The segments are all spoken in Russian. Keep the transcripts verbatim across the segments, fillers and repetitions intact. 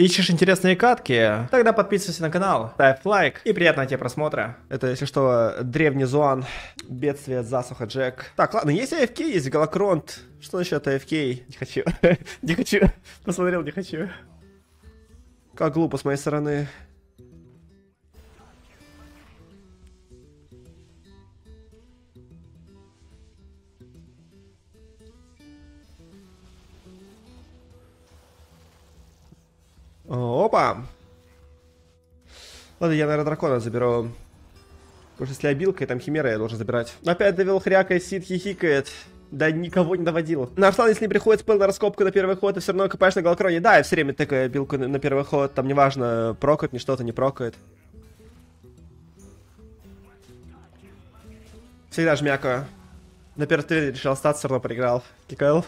Ищешь интересные катки? Тогда подписывайся на канал, ставь лайк и приятного тебе просмотра. Это, если что, древний Зуан, бедствие, засуха, Джек. Так, ладно, есть эй эф кей, есть Галакронт. Что насчет эй эф кей? Не хочу. Не хочу. Посмотрел, не хочу. Как глупо с моей стороны. Опа! Ладно, я, наверное, дракона заберу. Потому что если обилка, и там химера я должен забирать. Опять довел хряка, сид хихикает. Да никого не доводил. На Арслан, если не приходит спел на раскопку на первый ход, ты все равно копаешь на Галакроне. Да, я все время тыкаю обилку на, на первый ход. Там неважно, прокает, ни что-то не прокает. Всегда жмякаю. На первый стреле решил остаться, все равно проиграл. ККЛ.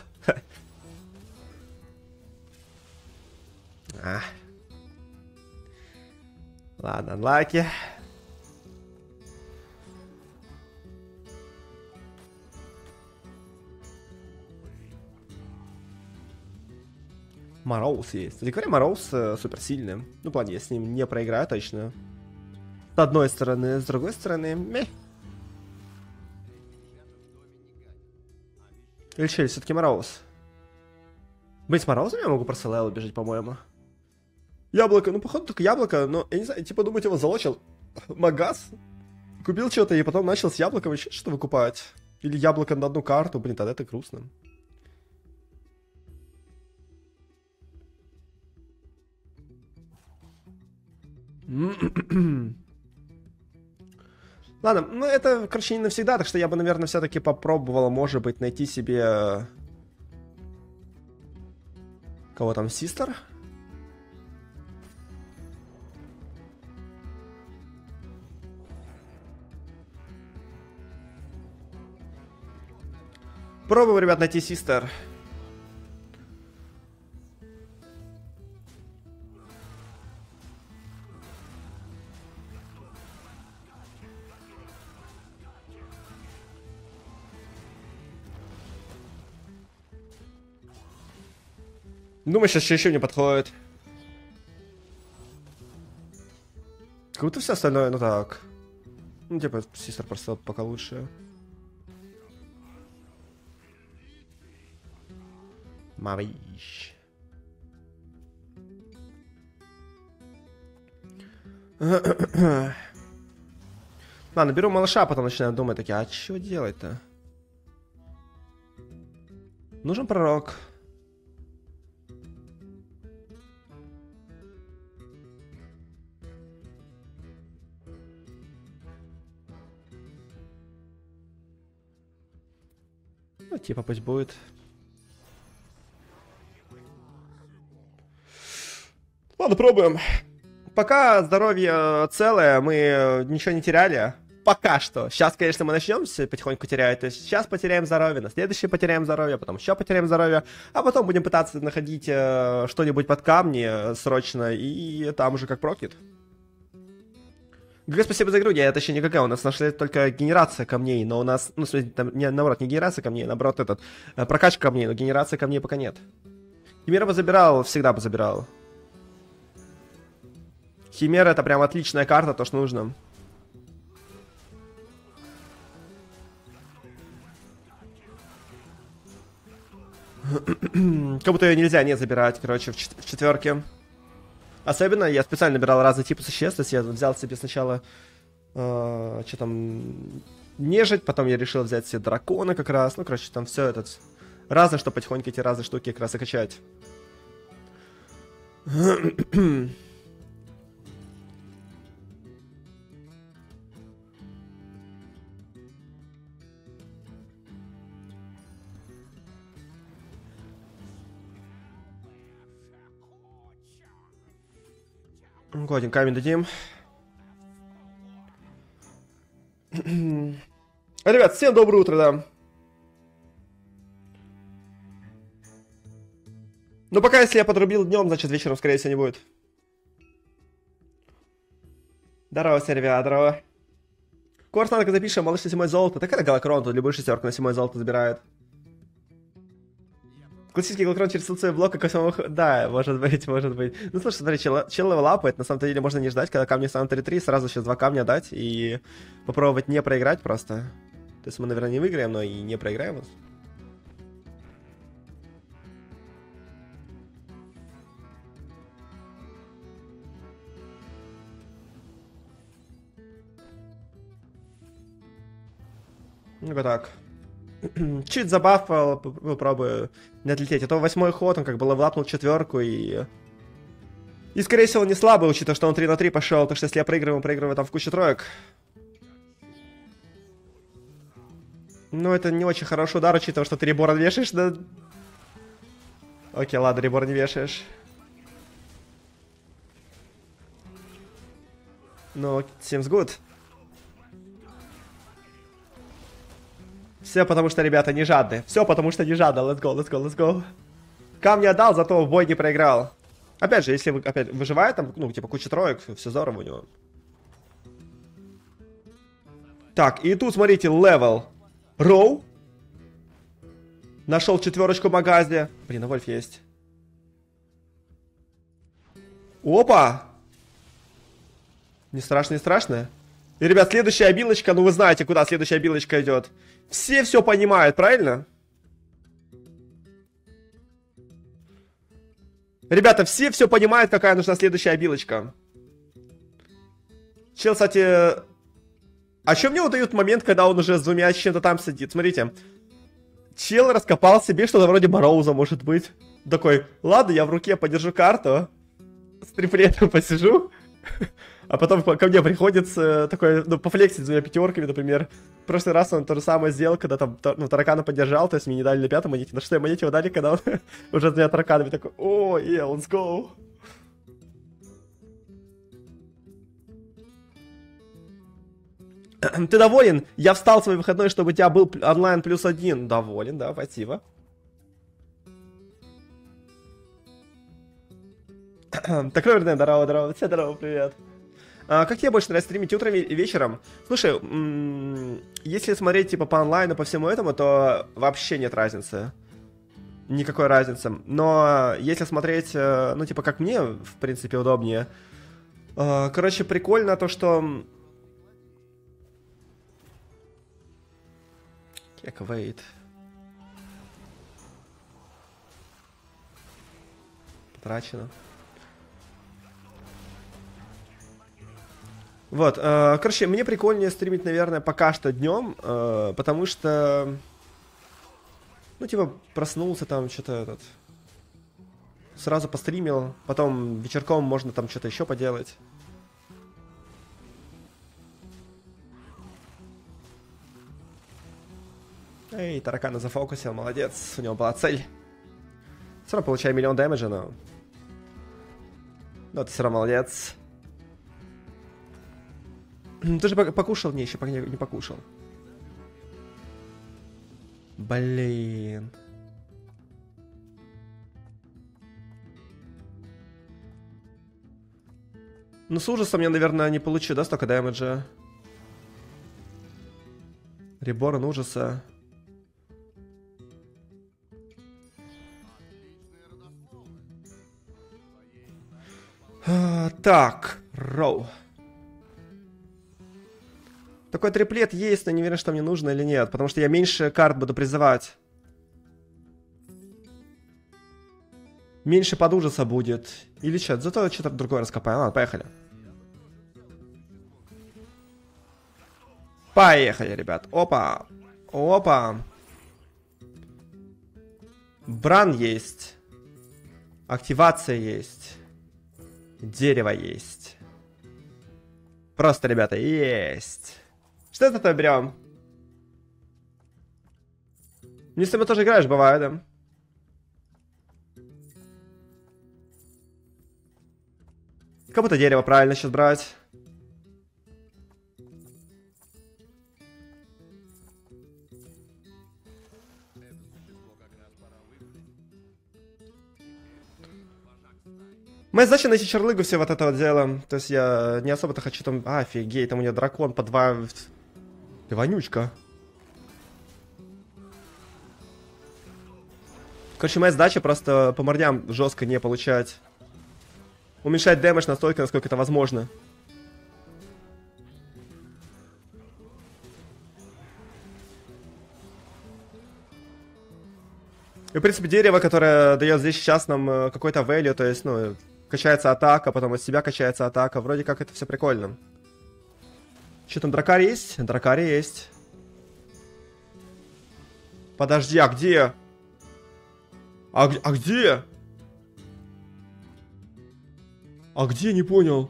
А. Ладно, лаки. Мороз есть. Кстати говоря, Мороз э, суперсильный. Ну, в плане, я с ним не проиграю точно. С одной стороны, с другой стороны, мeh. Или что, все-таки Мороз? Быть с Морозом я могу просто Лейл бежать, по-моему. Яблоко, ну походу только яблоко, но я не знаю, типа думаете, его залочил магаз, купил что-то и потом начал с яблоком еще что-то выкупать. Или яблоко на одну карту, блин, тогда это грустно. Ладно, ну это, короче, не навсегда, так что я бы, наверное, все-таки попробовал, может быть, найти себе... Кого там, Систер? Пробуем, ребят, найти Систер. Думаю, сейчас еще не подходит. Как будто все остальное, ну так. Ну, типа, Систер просто пока лучше. Мавиш. Ладно, беру малыша, потом начинаю думать, такие, а что делать-то? Нужен пророк. Ну, типа, пусть будет. Ладно, пробуем. Пока здоровье целое, мы ничего не теряли. Пока что. Сейчас, конечно, мы начнем потихоньку терять. То есть сейчас потеряем здоровье, на следующий потеряем здоровье, потом еще потеряем здоровье. А потом будем пытаться находить э, что-нибудь под камни срочно. И там уже как прокит. ГГ, спасибо за игру. Я это еще не ГГ. У нас нашли только генерация камней. Но у нас, ну, в смысле, там, не, наоборот, не генерация камней, наоборот, этот, э, прокачка камней. Но генерации камней пока нет. Химера бы забирал, всегда бы забирал. Химера это прям отличная карта, то, что нужно. Как будто ее нельзя не забирать, короче, в, чет в четверке. Особенно я специально набирал разные типы существ. То есть я взял себе сначала э, что там, нежить, потом я решил взять себе дракона как раз. Ну, короче, там все этот разное, чтобы потихоньку эти разные штуки как раз закачать. Один камень дадим. Ребят, всем доброе утро, да. Но пока, если я подрубил днем, значит вечером, скорее всего, не будет. Здорово, все, ребят, здорово. Курс надо запишем, малыш на седьмое золото. Так это Галакрон, тут любую шестерку на седьмое золото забирает. Классический Глокрон через СЛЦ блок, как самого... Да, может быть, может быть. Ну, слушай, смотри, чел, чел лапает, на самом-то деле можно не ждать, когда камни станут три-три, сразу сейчас два камня дать и попробовать не проиграть просто. То есть мы, наверное, не выиграем, но и не проиграем. Ну-ка так. Чуть забафал, попробую не отлететь. А то восьмой ход, он как бы лапнул четверку и... И, скорее всего, не слабый, учитывая, что он три на три пошел. Так что если я проигрываю, проигрываю там в кучу троек. Ну, это не очень хороший удар, учитывая, что ты ребора вешаешь, да? Окей, ладно, ребор не вешаешь. Ну, seems good. Все потому что, ребята, не жадные. Все потому что не жадно. Let's go, let's go, let's go. Камни отдал, зато в бой не проиграл. Опять же, если вы опять выживает, там, ну, типа, куча троек, все здорово у него. Так, и тут, смотрите, левел. Роу. Нашел четверочку Магази. Блин, а Вольф есть. Опа! Не страшно, не страшно. И, ребят, следующая обилочка, ну вы знаете, куда следующая обилочка идет. Все все понимают, правильно? Ребята, все все понимают, какая нужна следующая обилочка. Чел, кстати... А что мне удают момент, когда он уже с двумя с чем-то там сидит? Смотрите. Чел раскопал себе что-то вроде Мороуза, может быть. Такой, ладно, я в руке подержу карту. С триплетом посижу. А потом ко мне приходится такой, ну, пофлексить с двумя пятерками, например. В прошлый раз он то же самое сделал, когда там, ну, таракана поддержал, то есть мне не дали на пятой монете. На шестой монете его дали, когда он уже с двумя тараканами такой, о, yeah, let's go. Ты доволен? Я встал в свой выходной, чтобы у тебя был онлайн плюс один. Доволен, да, спасибо. Так, Ровер, здорово, здорово, все здорово, привет. А, как тебе больше нравится стримить, утром и вечером? Слушай, если смотреть типа по онлайну, по всему этому, то вообще нет разницы. Никакой разницы. Но если смотреть, ну типа как мне, в принципе, удобнее. Короче, прикольно то, что... Кек, wait. Потрачено. Вот, э, короче, мне прикольнее стримить, наверное, пока что днем, э, потому что, ну, типа, проснулся там, что-то этот, сразу постримил, потом вечерком можно там что-то еще поделать. Эй, таракана зафокусил, молодец, у него была цель. Все равно получаю миллион дэмэджа, но... Но ты все равно молодец. Ты же покушал? Не, еще не, не покушал. Блин. Ну, с ужасом я, наверное, не получу, да, столько дэмэджа. Реборн ужаса. А, так, Роу. Такой триплет есть, но не уверен, что мне нужно или нет, потому что я меньше карт буду призывать. Меньше под ужаса будет. Или что? Зато что-то другое раскопаем. Ладно, поехали. Поехали, ребят. Опа. Опа. Бран есть. Активация есть. Дерево есть. Просто, ребята, есть. Что это-то берем? Не с тобой тоже играешь, бывает, да? Как будто дерево правильно сейчас брать. Моя задача найти чарлыгу все вот это вот дело. То есть я не особо-то хочу там... А, офигеть, там у меня дракон по два... Ты вонючка. Короче, моя задача просто по мордям жестко не получать. Уменьшать дэмэдж настолько, насколько это возможно. И, в принципе, дерево, которое дает здесь сейчас нам какой-то value, то есть, ну, качается атака, потом от себя качается атака. Вроде как это все прикольно. Что там, дракарь есть? Дракарь есть. Подожди, а где? А, а где? А где? Не понял.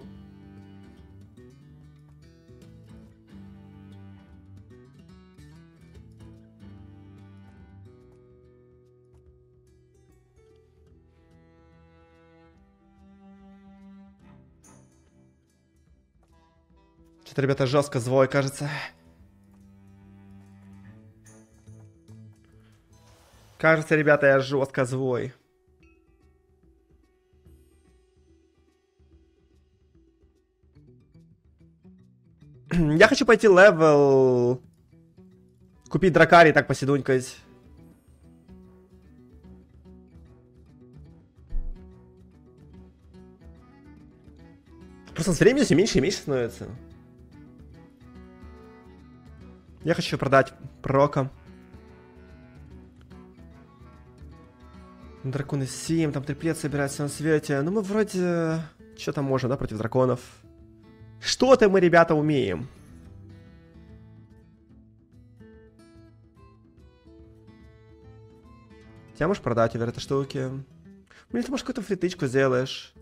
Что-то, ребята, жестко звой, кажется. Кажется, ребята, я жестко звой. Я хочу пойти левел. Купить дракарий, так посидунькать. Просто с временем все меньше и меньше становится. Я хочу продать прока. Драконы семь, там триплет собирается на свете. Ну мы вроде... Что там можем, да, против драконов? Что-то мы, ребята, умеем. Тебя можешь продать, Овер, этой штуки? Блин, ты, может, какую-то фритычку сделаешь?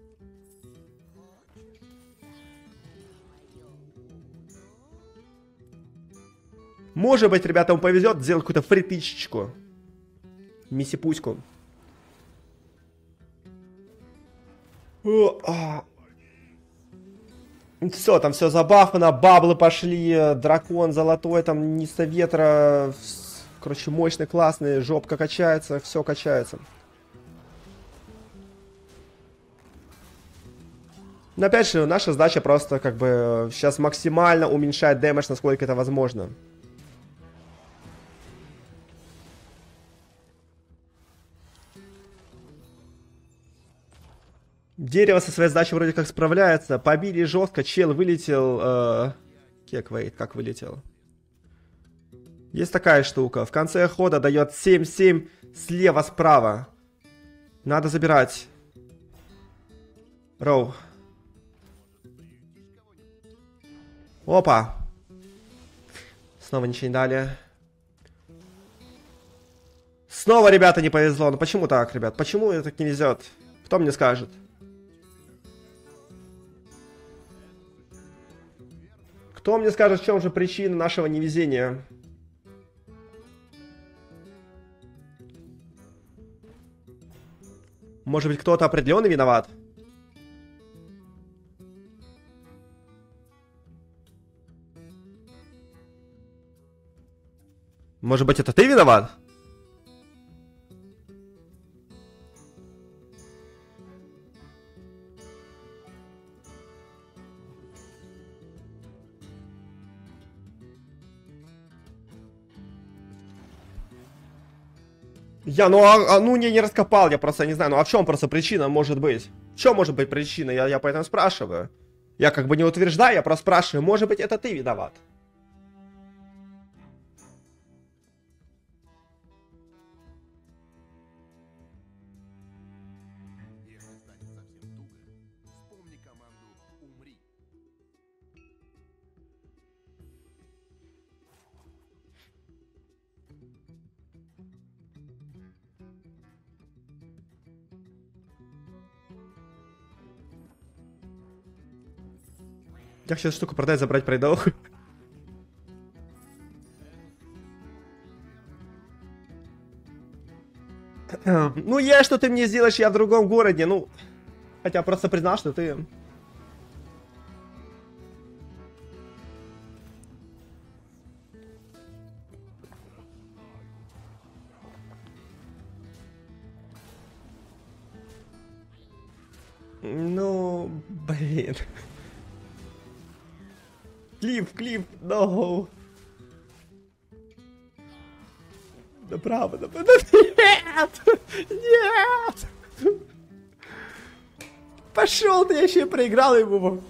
Может быть, ребята, ему повезет сделать какую-то фритычечку. Миссипуську. Все, там все забафано, баблы пошли, дракон золотой, там Ниста ветра, короче, мощный, классный, жопка качается, все качается. Но опять же, наша задача просто как бы сейчас максимально уменьшать дэмэдж, насколько это возможно. Дерево со своей задачей вроде как справляется. Побили жестко, чел вылетел. Э, кек, вейт, как вылетел? Есть такая штука. В конце хода дает семь семь слева-справа. Надо забирать. Роу. Опа. Снова ничего не дали. Снова, ребята, не повезло. Ну почему так, ребят? Почему это так не везет? Кто мне скажет? Кто мне скажет, в чем же причина нашего невезения? Может быть, кто-то определенный виноват? Может быть, это ты виноват? Я, ну, а, а, ну, не, не раскопал, я просто не знаю, ну, а в чем просто причина может быть? В чем может быть причина? Я, я поэтому спрашиваю. Я как бы не утверждаю, я просто спрашиваю, может быть, это ты виноват? Я хочу эту штуку продать, забрать пройдох. Ну, я что ты мне сделаешь, я в другом городе, ну... Хотя просто признал, что ты... Ну, блин. Клип, клип, no. Направо, направо. Нет! Пошел ты, я еще и проиграл ему.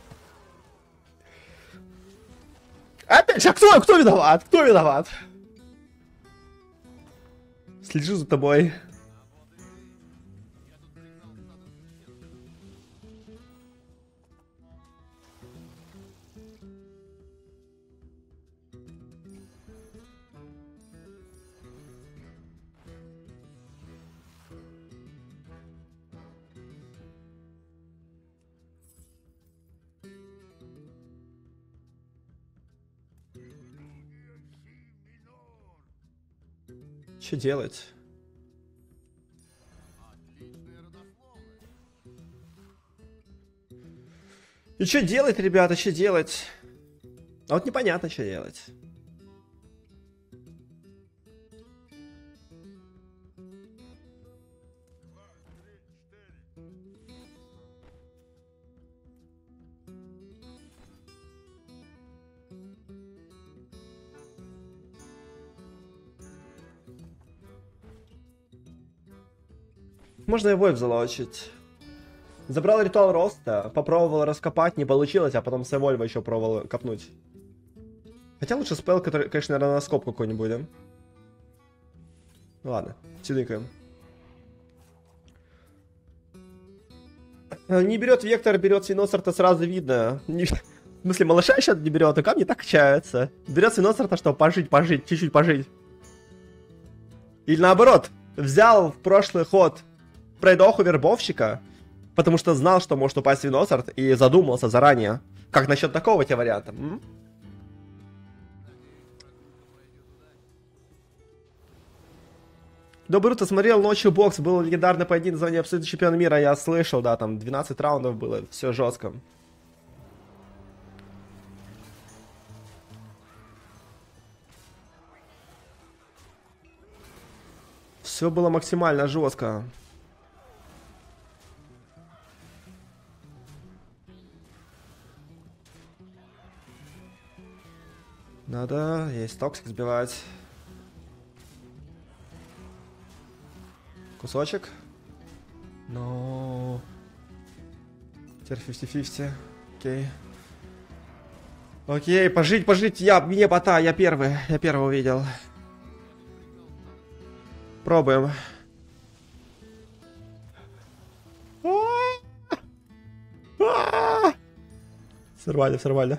Опять же, а кто, кто виноват? Кто виноват? Слежу за тобой. Что делать? И что делать, ребята, что делать? А вот непонятно, что делать. Можно его и залочить. Забрал ритуал роста, попробовал раскопать, не получилось, а потом с Эвольва еще пробовал копнуть. Хотя лучше спел, который, конечно, наверное, на скоп какой-нибудь, да? Ну ладно, тюникаем. Не берет вектор, берет свиноцарта, сразу видно. Не... В смысле, малыша сейчас не берет, а камни так качаются. Берет свиноцарта, чтобы пожить, пожить, чуть-чуть пожить. Или наоборот, взял в прошлый ход пройдоху вербовщика, потому что знал, что может упасть свиноцарт, и задумался заранее. Как насчет такого тебе варианта? М? Добрый утро, смотрел ночью бокс, был легендарный поединок за абсолютный чемпион мира, я слышал, да, там двенадцать раундов было, все жестко. Все было максимально жестко. Надо, есть токсик сбивать. Кусочек. Но... Теперь пятьдесят пятьдесят. Окей. Окей, пожить, пожить. Я, мне бота, я первый. Я первый увидел. Пробуем. Сорвали, сорвали.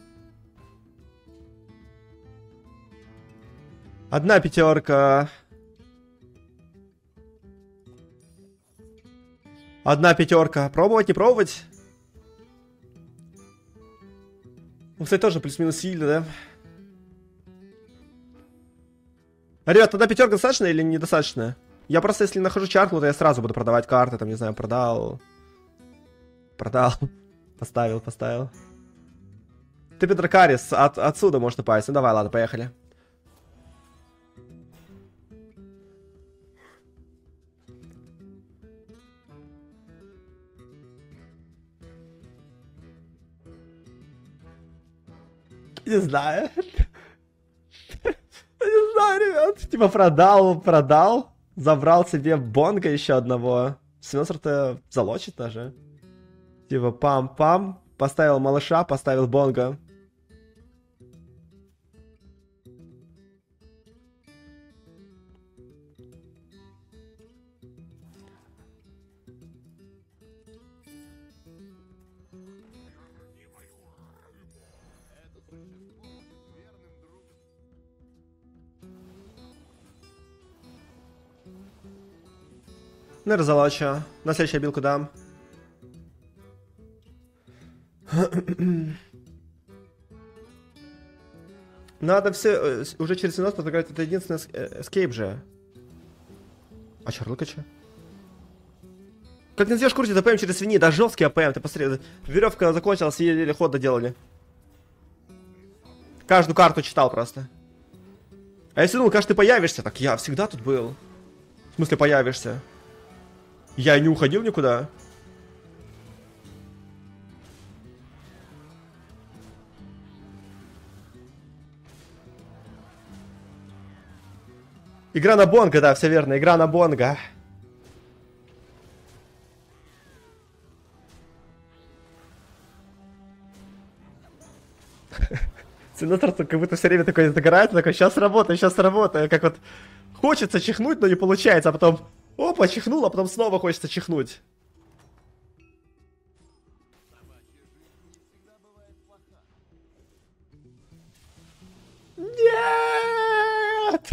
Одна пятерка. Одна пятерка. Пробовать, не пробовать? Ну, кстати, тоже плюс-минус сильно, да? Ребят, одна пятерка достаточно или недостаточно? Я просто, если нахожу чарку, то я сразу буду продавать карты, там, не знаю, продал. Продал. Поставил, поставил. Ты, Петрокарис, от, отсюда может упасть. Ну давай, ладно, поехали. Не знаю. Не знаю, ребят. Типа продал, продал. Забрал себе бонга еще одного. Свинсер-то залочит даже. Типа пам-пам. Поставил малыша, поставил бонга. Ну, разолочу. На следующую билку дам. Надо все уже через семнадцать подыграть. Это единственный эскейп же. А Чарлыка че? Как не сделаешь курсе АПМ через свиньи? Да жесткий АПМ, ты посмотри. Веревка закончилась, еле ход доделали. Каждую карту читал просто. А если думал, кажется, ты появишься, так я всегда тут был. В смысле появишься? Я не уходил никуда. Игра на бонго, да, все верно, игра на бонго. Сенатор как будто все время такой загорает, такой, сейчас работаю, сейчас работаю. Как вот хочется чихнуть, но не получается, а потом, опа, чихнул, а потом снова хочется чихнуть. Нет!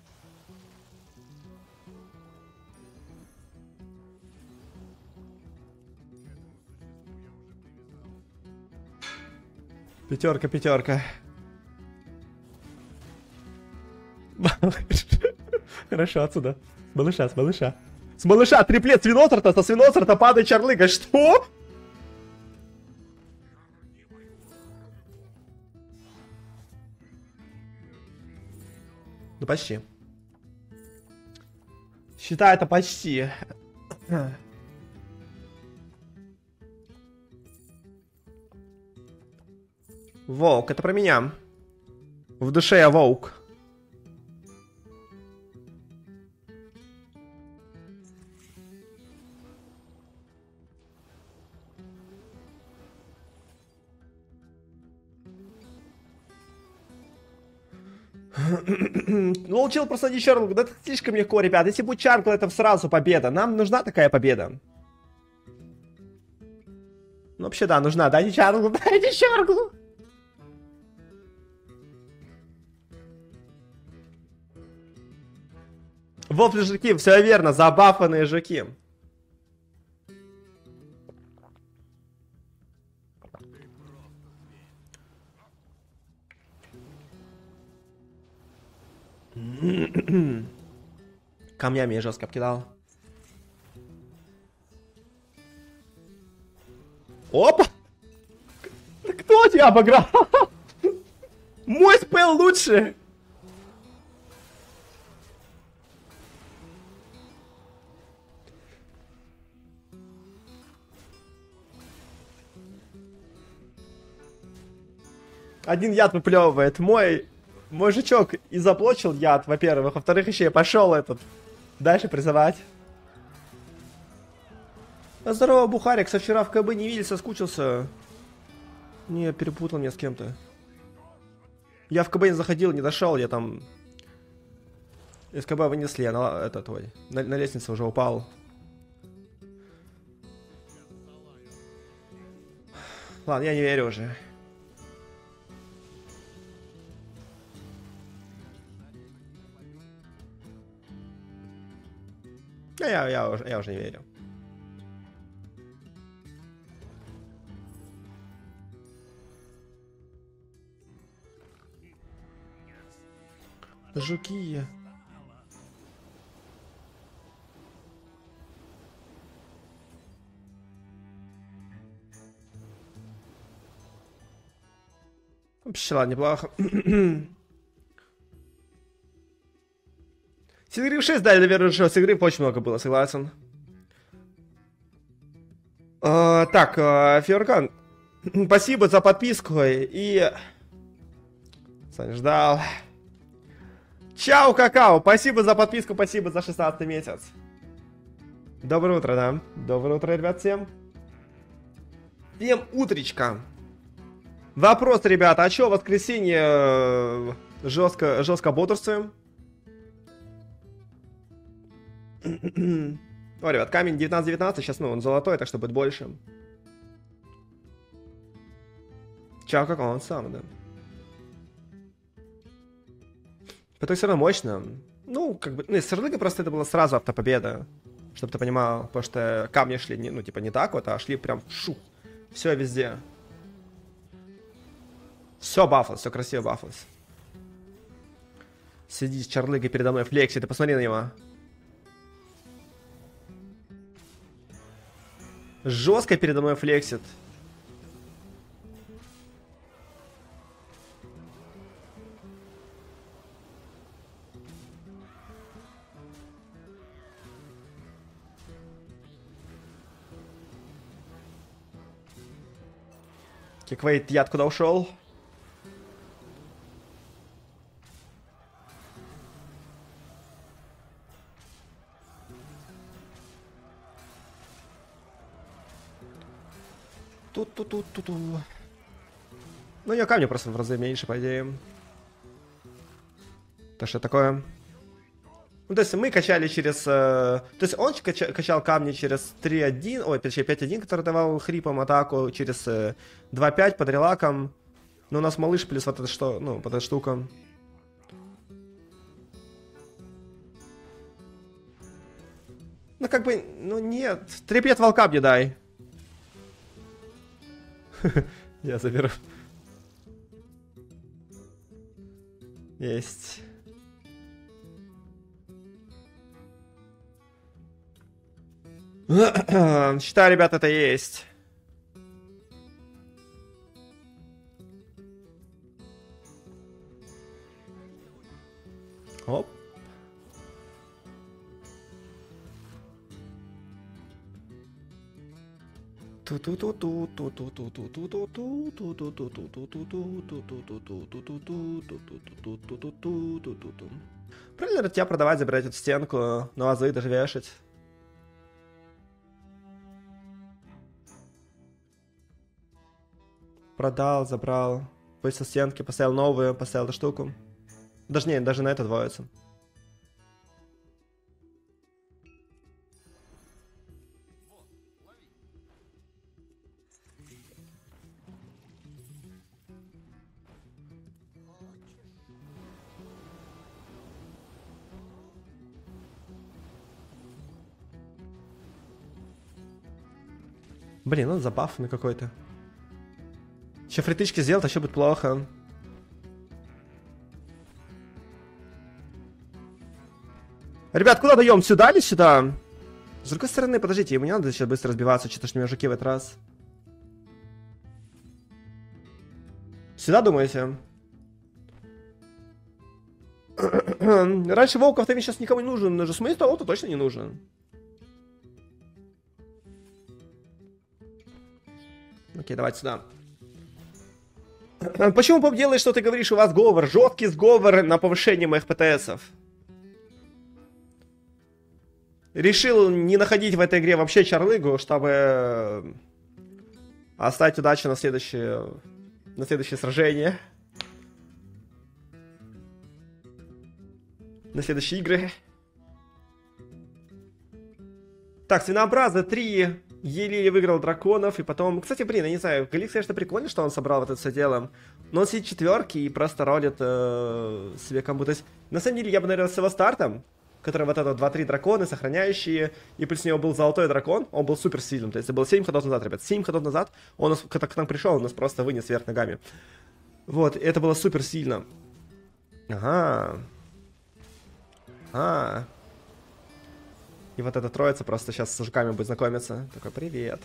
Пятерка, пятерка. Хорошо, отсюда. С малыша, с малыша. С малыша, триплет свиноцерта, со свиноцерта падает чарлыга. Что? Ну, почти. Считай, это почти. Волк, это про меня. В душе я волк. Лоучил просто не Чарл. Да это слишком легко, ребят. Если будет Чарл, это сразу победа. Нам нужна такая победа. Ну, вообще, да, нужна. Дайте Чарл, дайте Чарл. Вопли жуки, все верно, забафанные жуки. Камнями я жестко обкидал. Опа! Кто тебя обыграл? Мой спел лучше! Один яд выплевывает. Мой, мой жучок и заблочил яд, во-первых. Во-вторых, еще я пошел этот дальше призывать. Здорово, Бухарик. Со вчера в КБ не видели, соскучился. Не, перепутал меня с кем-то. Я в КБ не заходил, не дошел, я там... Из КБ вынесли, я на, этот, ой, на, на лестнице уже упал. Ладно, я не верю уже. Я, я, я, уже, я уже не верю. Жуки. Пчела, неплохо. Сингриф шесть дали, наверное, что Сингриф очень много было, согласен. А, так, а, Фиоркан, спасибо за подписку и... Саня ждал. Чао, какао, спасибо за подписку, спасибо за шестнадцатый месяц. Доброе утро, да. Доброе утро, ребят, всем. Всем утречка. Вопрос, ребята, а чё в воскресенье жестко, жестко бодрствуем? О, ребят, камень девятнадцать девятнадцать, сейчас, ну, он золотой, так что будет больше. Чао, как он сам, да. Это все равно мощно. Ну, как бы, ну, из Серлыга просто это была сразу автопобеда. Чтобы ты понимал, потому что камни шли, не, ну, типа, не так вот, а шли прям шух. Все везде. Все бафлось, все красиво бафлось. Сиди с Чарлыгой передо мной, флекси, ты посмотри на него. Жестко передо мной флексит. Киквейт, яд куда ушел? Ту-ту-ту-ту-ту-ту. Ну, у нее камни просто в разы меньше, по идее. То что такое? Ну, то есть мы качали через... Э, то есть он кача, качал камни через три один, ой, точнее пять один, который давал хрипом атаку, через э, два пять под релаком. Но у нас малыш плюс вот это что, ну, вот эта штука. Ну, как бы, ну нет. Трепет волка мне дай. Я заберу. Есть. Считаю, ребят, это есть. Оп. Правильно тебя продавать, забирать эту стенку, на вазы даже вешать. Продал, забрал. Повесил стенки, поставил новую, поставил эту штуку. Даже не, даже на это двоится. Блин, он забафанный какой-то. Еще фритычки сделать, а еще будет плохо. Ребят, куда даем? Сюда или сюда? С другой стороны, подождите, ему не надо сейчас быстро разбиваться, что-то ж не жуки в этот раз. Сюда, думаете? Раньше Волков ты сейчас никому не нужен, но же смысл того-то точно не нужен. Окей, давайте сюда. Почему поп делает, что ты говоришь, у вас говор? Жесткий сговор на повышение моих ПТСов. Решил не находить в этой игре вообще чарлыгу, чтобы оставить удачу на следующее, на следующее сражение. На следующие игры. Так, свинообразы три. Еле выиграл драконов, и потом... Кстати, блин, я не знаю, Галикс, конечно, прикольно, что он собрал вот это все дело. Но он сидит четверки и просто ролит э, себе комбу. То есть, на самом деле, я бы, наверное, с его стартом, который вот это два-три драконы, сохраняющие, и плюс у него был золотой дракон, он был супер сильным. То есть, это было семь ходов назад, ребят. семь ходов назад, он, когда к нам пришел, он нас просто вынес вверх ногами. Вот, это было супер сильно. Ага. А. И вот эта троица просто сейчас с жуками будет знакомиться. Такой, привет.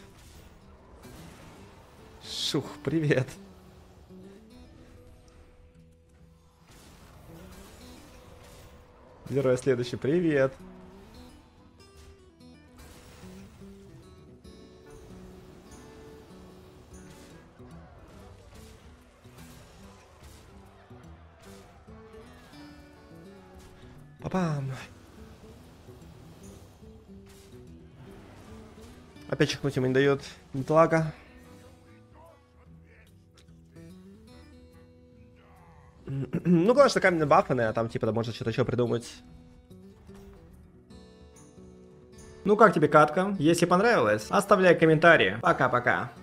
Шух, привет. Герой следующий, привет. Папам. Опять чихнуть ему не дает Нетлага. Ну, главное, что камень бафанный, а там, типа, можно что-то еще придумать. Ну, как тебе катка? Если понравилось, оставляй комментарии. Пока-пока.